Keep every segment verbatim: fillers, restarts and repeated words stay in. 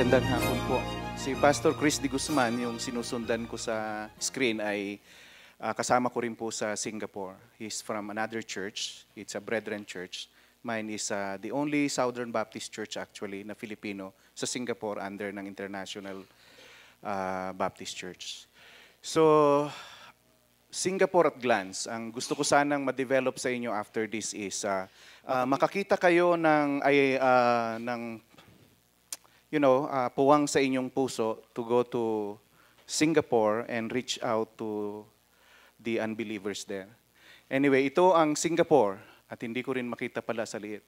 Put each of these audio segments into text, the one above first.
Magandang hapon po. Si Pastor Chris de Guzman, yung sinusundan ko sa screen, ay uh, kasama ko rin po sa Singapore. He's from another church. It's a Brethren church. Mine is uh, the only Southern Baptist church actually na Filipino sa Singapore under ng International uh, Baptist Church. So, Singapore at glance. Ang gusto ko sanang ma-develop sa inyo after this is uh, uh, makakita kayo ng, ay, uh, ng you know, uh, puwang sa inyong puso to go to Singapore and reach out to the unbelievers there. Anyway, ito ang Singapore at hindi ko rin makita pala sa liit.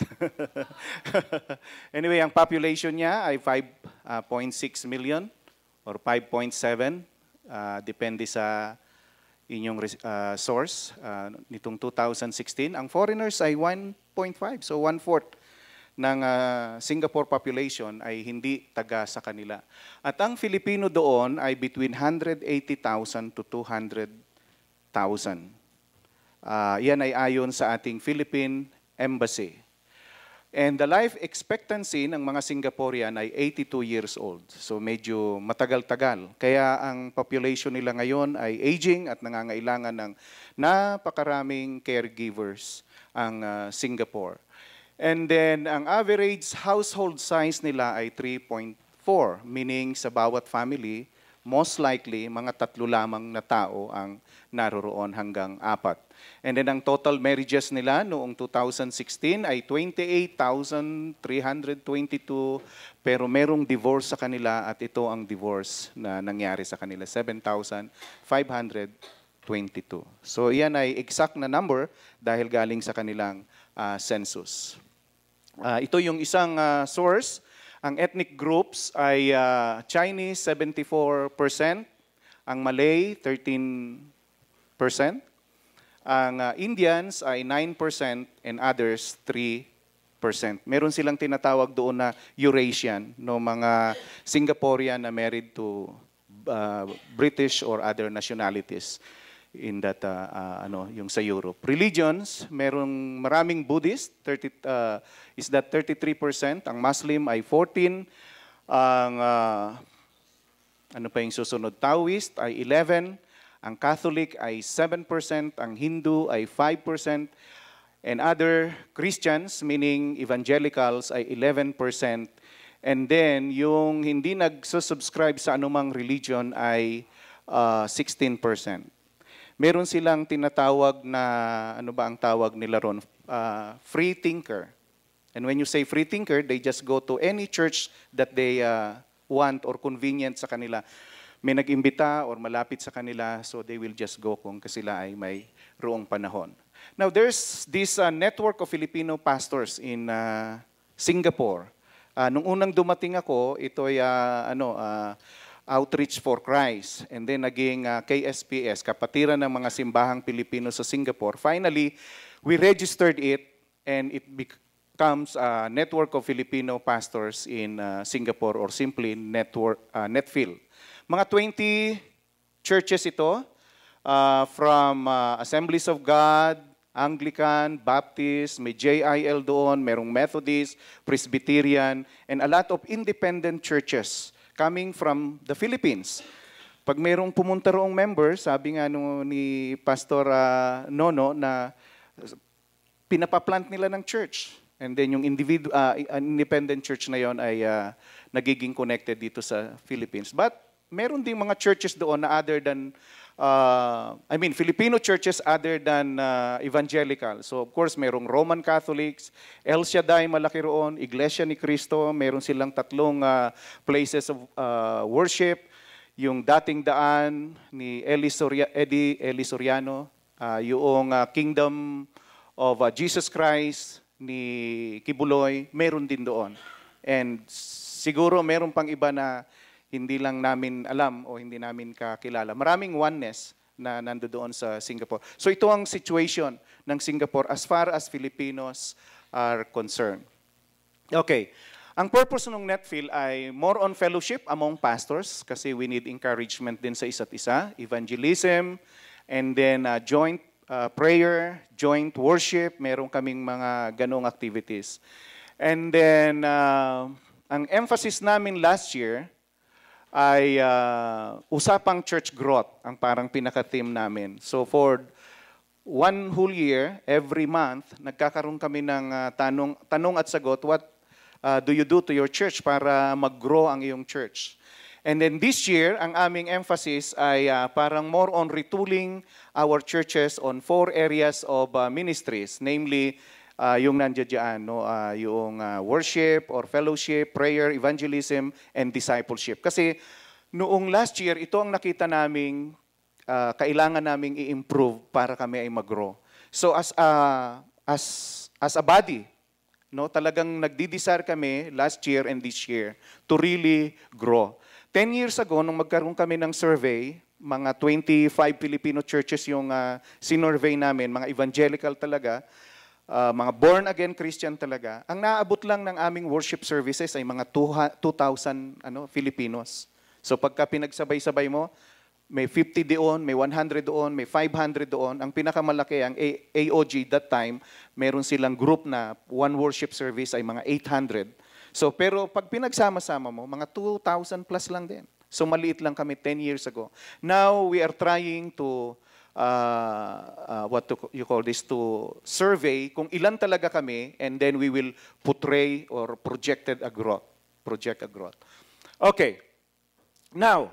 Anyway, ang population niya ay five point six million or five point seven, uh, depende sa inyong uh, source uh, nitong two thousand sixteen. Ang foreigners ay one point five, so one-fourth ng uh, Singapore population ay hindi taga sa kanila. At ang Filipino doon ay between one hundred eighty thousand to two hundred thousand. Uh, yan ay ayon sa ating Philippine Embassy. And the life expectancy ng mga Singaporean ay eighty-two years old. So medyo matagal-tagal. Kaya ang population nila ngayon ay aging at nangangailangan ng napakaraming caregivers ang uh, Singapore. And then, ang average household size nila ay three point four, meaning sa bawat family, most likely, mga tatlo lamang na tao ang naroroon hanggang apat. And then, ang total marriages nila noong two thousand sixteen ay twenty-eight thousand three hundred twenty-two, pero merong divorce sa kanila at ito ang divorce na nangyari sa kanila, seven thousand five hundred twenty-two. So, iyan ay exact na number dahil galing sa kanilang uh, census. Uh, ito yung isang uh, source. Ang ethnic groups ay uh, Chinese seventy-four percent, ang Malay thirteen percent, ang uh, Indians ay nine percent, and others three percent. Meron silang tinatawag doon na Eurasian, no, mga Singaporean na married to uh, British or other nationalities in that, uh, uh, ano, yung sa Europe. Religions, merong maraming Buddhist, thirty, uh, is that thirty-three percent, ang Muslim ay fourteen, ang uh, ano pa yung susunod, Taoist ay eleven, ang Catholic ay seven percent, ang Hindu ay five percent, and other Christians, meaning evangelicals, ay eleven percent, and then yung hindi nagsusubscribe sa anumang religion ay uh, sixteen percent. Meron silang tinatawag na, ano ba ang tawag nila ron? Uh, free thinker. And when you say free thinker, they just go to any church that they uh, want or convenient sa kanila. May nag-imbita or malapit sa kanila, so they will just go kung sila ay may roong panahon. Now, there's this uh, network of Filipino pastors in uh, Singapore. Uh, nung unang dumating ako, ito ay uh, ano, uh, Outreach for Christ, and then naging uh, K S P S, Kapatiran ng mga Simbahang Pilipino sa Singapore. Finally, we registered it, and it becomes a network of Filipino pastors in uh, Singapore, or simply network, uh, Netfil. Mga twenty churches ito, uh, from uh, Assemblies of God, Anglican, Baptist, may J I L doon, merong Methodist, Presbyterian, and a lot of independent churches coming from the Philippines. Pag mayroong pumunta roong member, sabi nga no, ni Pastor uh, Nono na pinapaplant nila ng church. And then yung individual, uh, independent church na yon ay uh, nagiging connected dito sa Philippines. But meron ding mga churches doon na other than, uh, I mean, Filipino churches other than uh, evangelical. So of course, merong Roman Catholics, El Shaddai malaki roon, Iglesia ni Cristo, meron silang tatlong uh, places of uh, worship. Yung dating daan ni Eli, Soria, Eddie Eli Soriano, uh, yung uh, Kingdom of uh, Jesus Christ ni Kibuloy, meron din doon. And siguro meron pang iba na hindi lang namin alam o hindi namin kakilala. Maraming oneness na nandoon sa Singapore. So ito ang situation ng Singapore as far as Filipinos are concerned. Okay. Ang purpose ng Netfil ay more on fellowship among pastors kasi we need encouragement din sa isa't isa, evangelism, and then uh, joint uh, prayer, joint worship. Meron kaming mga ganong activities. And then, uh, ang emphasis namin last year ay uh, usapang church growth, ang parang pinaka-theme namin. So for one whole year, every month, nagkakaroon kami ng uh, tanong, tanong at sagot, what uh, do you do to your church para mag-grow ang iyong church? And then this year, ang aming emphasis ay uh, parang more on retooling our churches on four areas of uh, ministries, namely, Uh, yung nandiyan dyan, no? uh, yung uh, worship or fellowship, prayer, evangelism, and discipleship. Kasi noong last year, ito ang nakita naming uh, kailangan naming i-improve para kami ay mag-grow. So as a, as, as a body, no, talagang nagdi-desire kami last year and this year to really grow. Ten years ago, nung magkaroon kami ng survey, mga twenty-five Filipino churches yung uh, sinurvey namin, mga evangelical talaga, Uh, mga born-again Christian talaga, ang naabot lang ng aming worship services ay mga two thousand ano, Filipinos. So pagka pinagsabay-sabay mo, may fifty doon, may one hundred doon, may five hundred doon. Ang pinakamalaki, ang A O G that time, meron silang group na one worship service ay mga eight hundred. So pero pag pinagsama-sama mo, mga two thousand plus lang din. So maliit lang kami ten years ago. Now we are trying to Uh, uh, what to, you call this, to survey kung ilan talaga kami, and then we will portray or projected a growth. Project a growth. Okay. Now,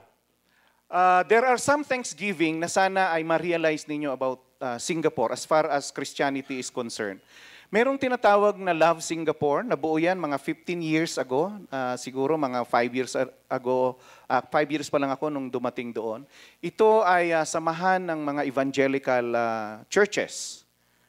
uh, there are some Thanksgiving na sana ay ma-realize ninyo about uh, Singapore as far as Christianity is concerned. Merong tinatawag na Love Singapore, nabuo yan mga fifteen years ago, uh, siguro mga five years ago, uh, five years pa lang ako nung dumating doon. Ito ay uh, samahan ng mga evangelical uh, churches.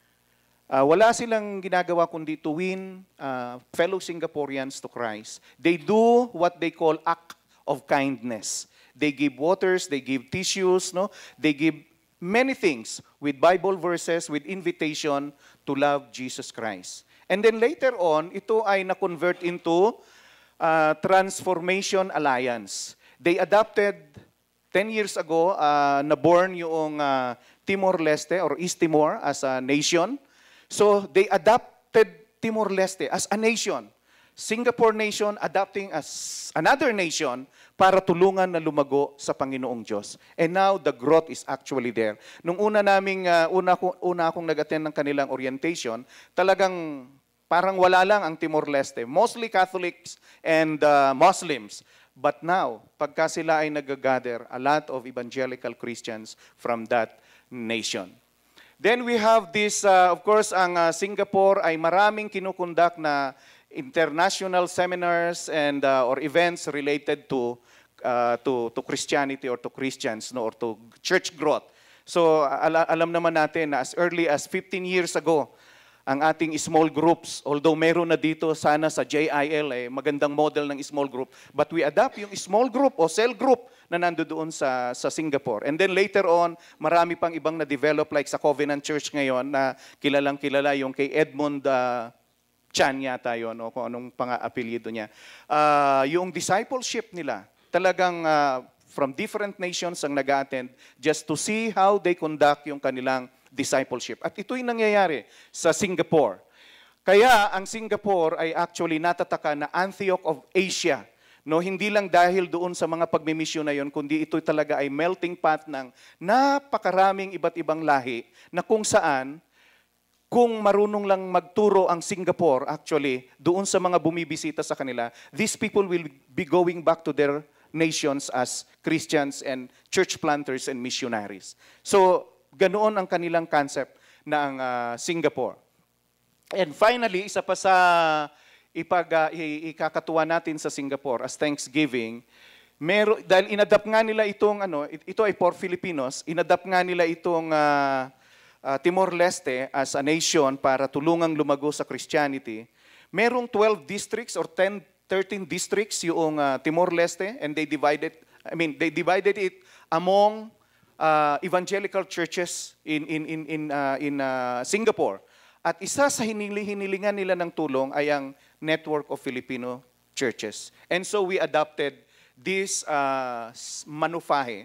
Uh, wala silang ginagawa kundi to win uh, fellow Singaporeans to Christ. They do what they call act of kindness. They give waters, they give tissues, no? They give many things with Bible verses, with invitation to love Jesus Christ. And then later on, ito ay na-convert into uh, Transformation Alliance. They adopted, ten years ago, uh, na-born yung uh, Timor-Leste or East Timor as a nation. So they adopted Timor-Leste as a nation. Singapore nation adopting as another nation para tulungan na lumago sa Panginoong Diyos. And now, the growth is actually there. Nung una naming, uh, una, ko, una akong nag-attend ng kanilang orientation, talagang parang wala lang ang Timor-Leste. Mostly Catholics and uh, Muslims. But now, pagka sila ay nag-gather, a lot of evangelical Christians from that nation. Then we have this, uh, of course, ang uh, Singapore ay maraming kinukondak na international seminars and uh, or events related to uh, to to Christianity or to Christians, no, or to church growth. So ala alam naman natin na as early as fifteen years ago, ang ating small groups, although meron na dito sana sa J I L eh, magandang model ng small group, but we adapt yung small group o cell group na nandoon sa sa Singapore. And then later on, marami pang ibang na-develop like sa Covenant Church ngayon na kilalang kilala yung kay Edmund uh, Chan yata yun, o kung anong pang-apelyido niya. Uh, yung discipleship nila, talagang uh, from different nations ang nag-attend just to see how they conduct yung kanilang discipleship. At ito'y nangyayari sa Singapore. Kaya ang Singapore ay actually natataka na Antioch of Asia. No, hindi lang dahil doon sa mga pagmimisyon na yon, kundi ito talaga ay melting pot ng napakaraming iba't ibang lahi na kung saan kung marunong lang magturo ang Singapore, actually, doon sa mga bumibisita sa kanila, these people will be going back to their nations as Christians and church planters and missionaries. So, ganoon ang kanilang concept ng uh, Singapore. And finally, isa pa sa ipag, uh, ikakatuwa natin sa Singapore as Thanksgiving, mero, dahil inadapt nga nila itong, ano, ito ay for Filipinos, inadapt nga nila itong uh, Uh, Timor-Leste as a nation para tulungang lumago sa Christianity. Merong twelve districts or ten, thirteen districts yung uh, Timor-Leste, and they divided, I mean, they divided it among uh, evangelical churches in in in in uh, in uh, Singapore. At isa sa hinili-hinilingan nila ng tulong ay ang network of Filipino churches. And so we adopted this uh, manufahe,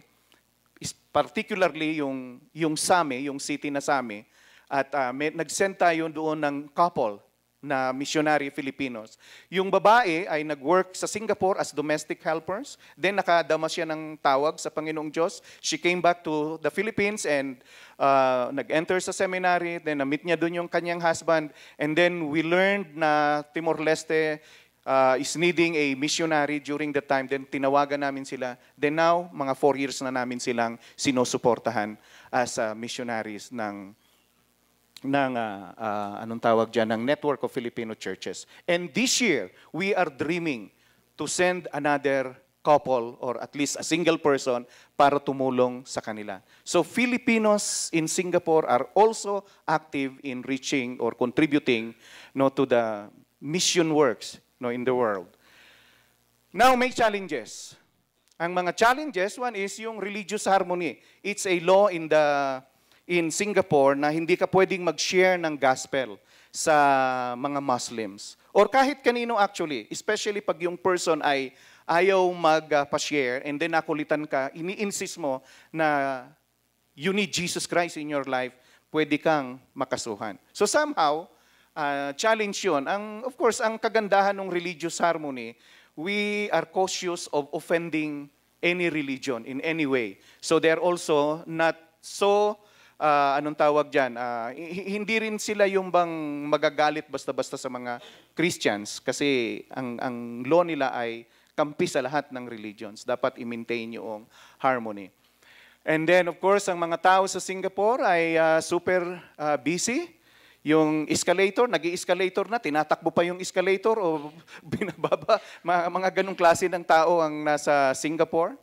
particularly yung, yung Sami, yung city na Sami, at uh, may, nag-send tayo doon ng couple na missionary Filipinos. Yung babae ay nag-work sa Singapore as domestic helpers. Then nakadama siya ng tawag sa Panginoong Diyos. She came back to the Philippines and uh, nag-enter sa seminary. Then na-meet niya doon yung kanyang husband. And then we learned na Timor-Leste uh, is needing a missionary during that time. Then tinawagan namin sila. Then now, mga four years na namin silang sinusuportahan as uh, missionaries ng ng uh, uh, anong tawag dyan, ng network of Filipino churches. And this year, we are dreaming to send another couple or at least a single person para tumulong sa kanila. So Filipinos in Singapore are also active in reaching or contributing, no, to the mission works, no, in the world. Now, may challenges. Ang mga challenges, one is yung religious harmony. It's a law in the in Singapore na hindi ka pwedeng mag-share ng gospel sa mga Muslims. Or kahit kanino actually, especially pag yung person ay ayaw mag-pa-share and then nakulitan ka, ini-insist mo na you need Jesus Christ in your life, pwede kang makasuhan. So somehow, uh, challenge yun. Ang, of course, ang kagandahan ng religious harmony, we are cautious of offending any religion in any way. So they're also not so Uh, anong tawag dyan, uh, hindi rin sila yung bang magagalit basta-basta sa mga Christians kasi ang, ang law nila ay kampi sa lahat ng religions. Dapat i-maintain yung harmony. And then, of course, ang mga tao sa Singapore ay uh, super uh, busy. Yung escalator, nag-i-escalator na, tinatakbo pa yung escalator o binababa. Mga, mga ganong klase ng tao ang nasa Singapore.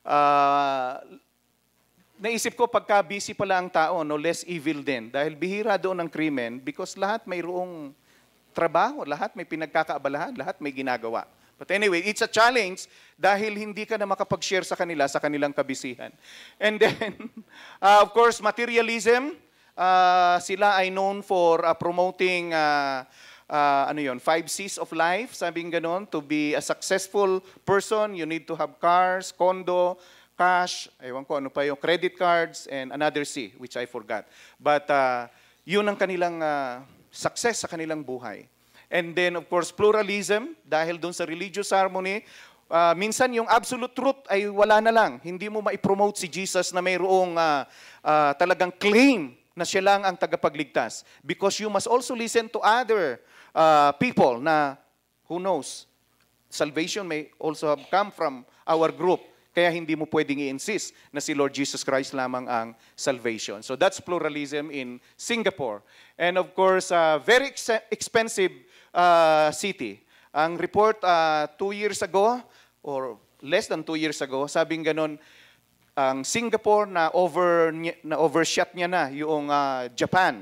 Uh, Naisip ko, pagka busy pala ang tao, no, less evil din. Dahil bihira doon ang krimen because lahat mayroong trabaho, lahat may pinagkakaabalahan, lahat may ginagawa. But anyway, it's a challenge dahil hindi ka na makapag-share sa kanila sa kanilang kabisihan. And then, uh, of course, materialism. Uh, sila ay known for uh, promoting uh, uh, ano yun, five C's of life. Sabing ganon, to be a successful person, you need to have cars, condo, cash, ewan ko ano pa yung credit cards, and another C, which I forgot. But uh, yun ang kanilang uh, success sa kanilang buhay. And then, of course, pluralism, dahil dun sa religious harmony, uh, minsan yung absolute truth ay wala na lang. Hindi mo maipromote si Jesus na mayroong uh, uh, talagang claim na siya lang ang tagapagligtas. Because you must also listen to other uh, people na, who knows, salvation may also have come from our group. Kaya hindi mo pwedeng i-insist na si Lord Jesus Christ lamang ang salvation. So that's pluralism in Singapore. And of course, uh, very ex expensive uh, city. Ang report uh, two years ago, or less than two years ago, sabing ganon, ang Singapore na, over, na overshot niya na yung uh, Japan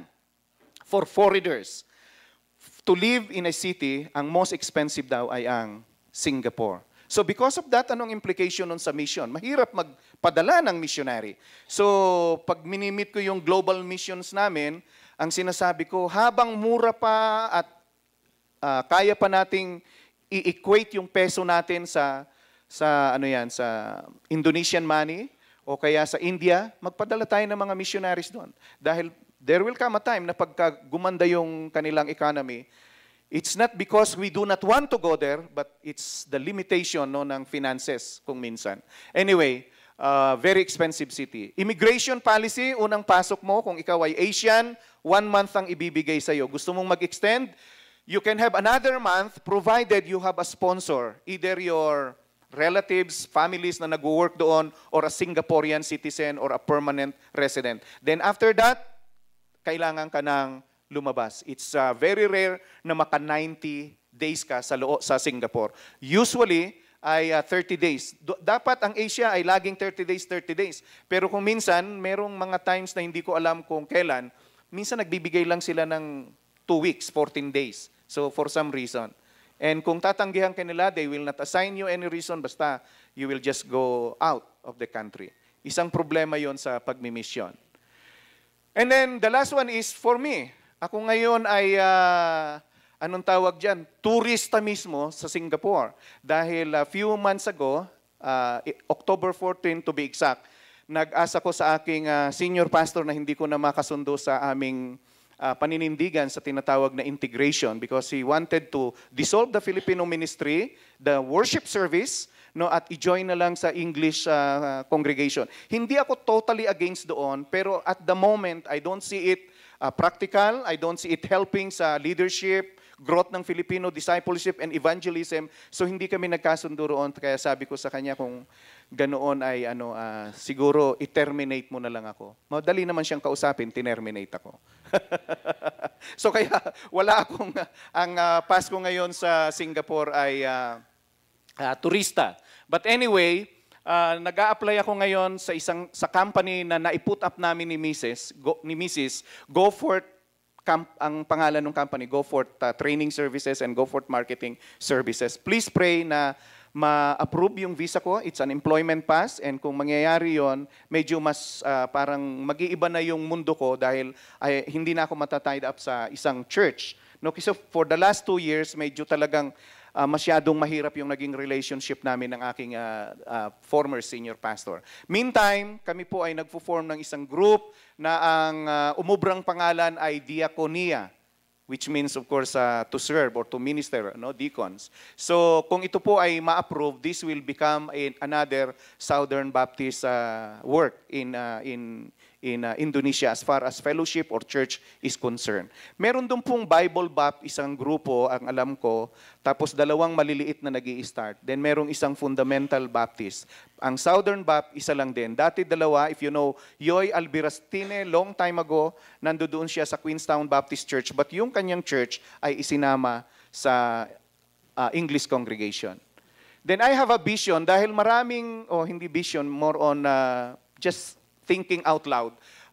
for foreigners. To live in a city, ang most expensive daw ay ang Singapore. So because of that, anong implication nun sa mission? Mahirap magpadala ng missionary. So pag minimit ko yung global missions namin, ang sinasabi ko, habang mura pa at uh, kaya pa nating i-equate yung peso natin sa sa ano yan, sa Indonesian money o kaya sa India, magpadala tayo ng mga missionaries doon. Dahil there will come a time na pagka gumanda yung kanilang economy, it's not because we do not want to go there, but it's the limitation, no, ng finances kung minsan. Anyway, uh, very expensive city. Immigration policy, unang pasok mo, kung ikaw ay Asian, one month ang ibibigay sa'yo. Gusto mong mag-extend, you can have another month provided you have a sponsor, either your relatives, families na nag-work doon, or a Singaporean citizen or a permanent resident. Then after that, kailangan ka ng lumabas. It's uh, very rare na maka ninety days ka sa, loo, sa Singapore. Usually, ay uh, thirty days. Do, dapat ang Asia ay laging thirty days, thirty days. Pero kung minsan, merong mga times na hindi ko alam kung kailan, minsan nagbibigay lang sila ng two weeks, fourteen days. So, for some reason. And kung tatanggihan ka nila, they will not assign you any reason, basta you will just go out of the country. Isang problema yon sa pagmimisyon. And then, the last one is for me. Ako ngayon ay, uh, anong tawag dyan, turista mismo sa Singapore. Dahil a uh, few months ago, uh, October fourteenth to be exact, nag-asa ko sa aking uh, senior pastor na hindi ko na makasundo sa aming uh, paninindigan sa tinatawag na integration because he wanted to dissolve the Filipino ministry, the worship service, no, at i-join na lang sa English uh, congregation. Hindi ako totally against doon, pero at the moment, I don't see it uh, practical, I don't see it helping sa leadership, growth ng Filipino, discipleship, and evangelism. So hindi kami nagkasundo roon, kaya sabi ko sa kanya kung ganoon ay ano, uh, siguro i-terminate mo na lang ako. Madali naman siyang kausapin, tinerminate ako. So kaya wala akong, ang uh, Pasko ngayon sa Singapore ay uh, uh, turista. But anyway, uh, nag-a-apply ako ngayon sa isang sa company na na-put up namin ni Missus Go, ni Missus Go Forth camp, ang pangalan ng company, Go Forth uh, Training Services and Go Forth Marketing Services. Please pray na ma-approve yung visa ko. It's an employment pass and kung mangyayari yon, medyo mas uh, parang mag-iiba na yung mundo ko dahil ay, hindi na ako matatied up sa isang church. No, kasi for the last two years, medyo talagang Uh, masyadong mahirap yung naging relationship namin ng aking uh, uh, former senior pastor. Meantime, kami po ay nagpo-form ng isang group na ang uh, umubrang pangalan ay Diaconia, which means of course uh, to serve or to minister, no, deacons. So kung ito po ay ma-approve, this will become a, another Southern Baptist uh, work in uh, in in uh, Indonesia as far as fellowship or church is concerned. Meron doon pong Bible Bap, isang grupo, ang alam ko, tapos dalawang maliliit na nag-i-start. Then merong isang Fundamental Baptist. Ang Southern Bap, isa lang din. Dati dalawa, if you know, Yoy Albirastine, long time ago, nandoon siya sa Queenstown Baptist Church, but yung kanyang church ay isinama sa uh, English congregation. Then I have a vision, dahil maraming, o oh, hindi vision, more on uh, just thinking out loud.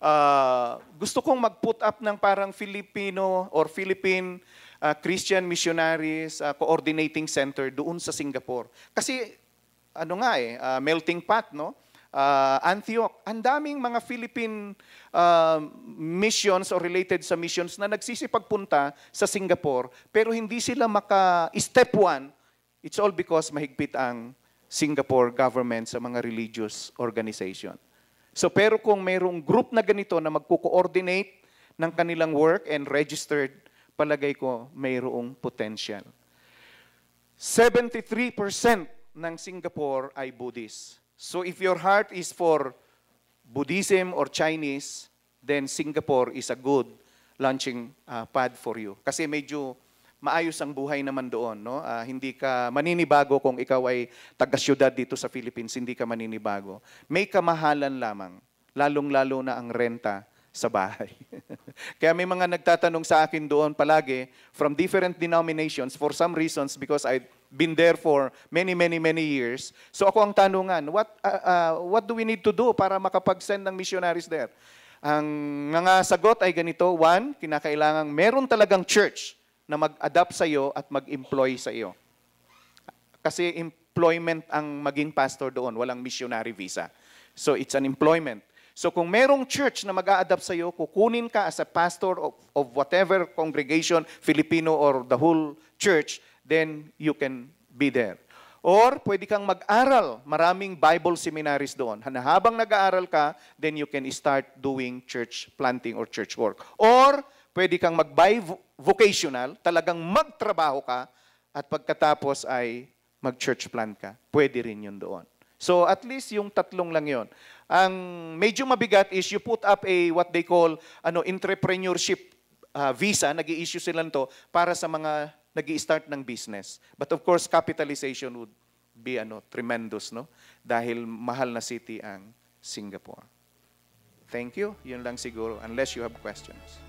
Uh, gusto kong mag-put up ng parang Filipino or Philippine uh, Christian Missionaries uh, Coordinating Center doon sa Singapore. Kasi ano nga eh, uh, melting pot, no? Uh, Antioch, ang daming mga Philippine uh, missions or related sa missions na nagsisipagpunta sa Singapore, pero hindi sila maka-step one. It's all because mahigpit ang Singapore government sa mga religious organization. So pero kung mayroong group na ganito na magko-coordinate ng kanilang work and registered, palagay ko mayroong potential. seventy-three percent ng Singapore ay Buddhist. So if your heart is for Buddhism or Chinese, then Singapore is a good launching uh, pad for you. Kasi medyo maayos ang buhay naman doon, no? Uh, hindi ka maninibago kung ikaw ay taga-syudad dito sa Philippines, hindi ka maninibago. May kamahalan lamang, lalong-lalo na ang renta sa bahay. Kaya may mga nagtatanong sa akin doon palagi from different denominations for some reasons because I've been there for many, many, many years. So ako ang tanungan, what, uh, uh, what do we need to do para makapag-send ng missionaries there? Ang mga sagot ay ganito, one, kinakailangan meron talagang church na mag-adapt sa iyo at mag-employ sa iyo. Kasi employment ang maging pastor doon, walang missionary visa. So it's an employment. So kung merong church na mag-a-adapt sa iyo, kukunin ka as a pastor of, of whatever congregation, Filipino or the whole church, then you can be there. Or pwede kang mag-aral, maraming Bible seminaries doon. Na habang nag-aaral ka, then you can start doing church planting or church work. Or pwede kang mag-bi-vocational, talagang magtrabaho ka, at pagkatapos ay mag-church plant ka. Pwede rin yun doon. So at least yung tatlong lang yun. Ang medyo mabigat is you put up a what they call ano entrepreneurship uh, visa, nag-i-issue sila nito para sa mga nag-i-start ng business. But of course, capitalization would be ano tremendous, no? Dahil mahal na city ang Singapore. Thank you. Yun lang siguro, unless you have questions.